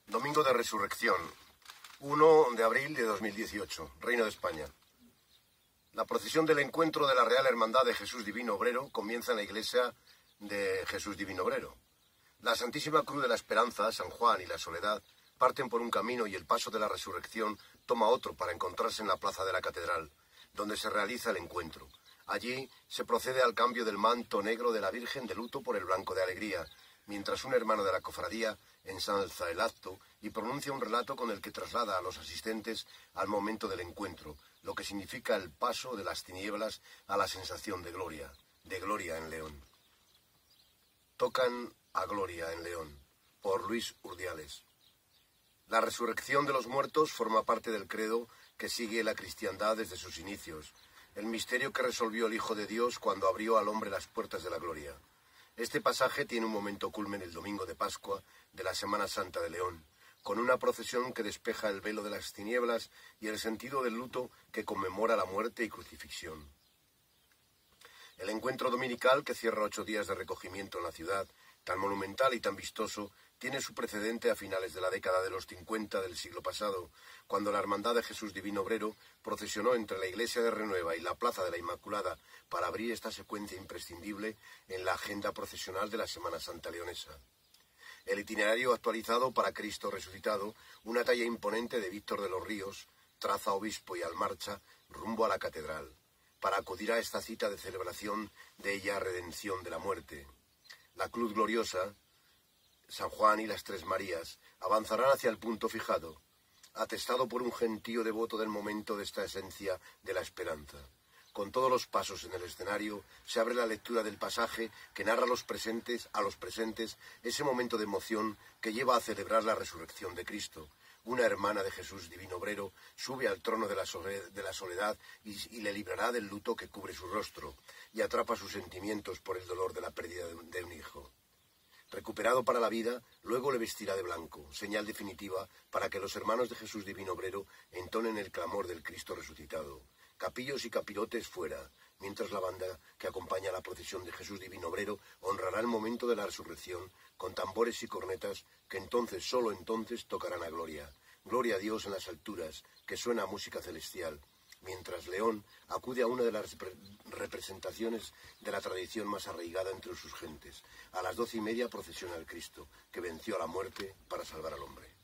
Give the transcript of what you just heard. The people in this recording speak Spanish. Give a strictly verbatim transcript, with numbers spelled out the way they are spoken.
Domingo de Resurrección, primero de abril de dos mil dieciocho, Reino de España. La procesión del encuentro de la Real Hermandad de Jesús Divino Obrero comienza en la iglesia de Jesús Divino Obrero. La Santísima Cruz de la Esperanza, San Juan y la Soledad parten por un camino y el paso de la Resurrección toma otro para encontrarse en la plaza de la Catedral, donde se realiza el encuentro. Allí se procede al cambio del manto negro de la Virgen de luto por el blanco de alegría, mientras un hermano de la cofradía ensalza el acto y pronuncia un relato con el que traslada a los asistentes al momento del encuentro, lo que significa el paso de las tinieblas a la sensación de gloria, de gloria en León. Tocan a Gloria en León, por Luis Urdiales. La resurrección de los muertos forma parte del credo que sigue la cristiandad desde sus inicios, el misterio que resolvió el Hijo de Dios cuando abrió al hombre las puertas de la gloria. Este pasaje tiene un momento culmen el domingo de Pascua de la Semana Santa de León, con una procesión que despeja el velo de las tinieblas y el sentido del luto que conmemora la muerte y crucifixión. El encuentro dominical, que cierra ocho días de recogimiento en la ciudad, tan monumental y tan vistoso, tiene su precedente a finales de la década de los cincuenta del siglo pasado, cuando la Hermandad de Jesús Divino Obrero procesionó entre la iglesia de Renueva y la Plaza de la Inmaculada para abrir esta secuencia imprescindible en la agenda procesional de la Semana Santa leonesa. El itinerario actualizado para Cristo resucitado, una talla imponente de Víctor de los Ríos, traza obispo y almarcha rumbo a la catedral, para acudir a esta cita de celebración de ella redención de la muerte. La cruz gloriosa, San Juan y las Tres Marías avanzarán hacia el punto fijado, atestado por un gentío devoto del momento de esta esencia de la esperanza. Con todos los pasos en el escenario, se abre la lectura del pasaje que narra a los presentes, a los presentes ese momento de emoción que lleva a celebrar la resurrección de Cristo. Una hermana de Jesús Divino Obrero sube al trono de la, soledad, de la soledad y, y le librará del luto que cubre su rostro y atrapa sus sentimientos por el dolor de la pérdida de un, de un hijo. Recuperado para la vida, luego le vestirá de blanco, señal definitiva para que los hermanos de Jesús Divino Obrero entonen el clamor del Cristo resucitado. Capillos y capirotes fuera, mientras la banda que acompaña a la procesión de Jesús Divino Obrero honrará el momento de la resurrección con tambores y cornetas que entonces, solo entonces, tocarán a gloria. Gloria a Dios en las alturas, que suena a música celestial, mientras León acude a una de las representaciones de la tradición más arraigada entre sus gentes. A las doce y media procesiona el Cristo, que venció a la muerte para salvar al hombre.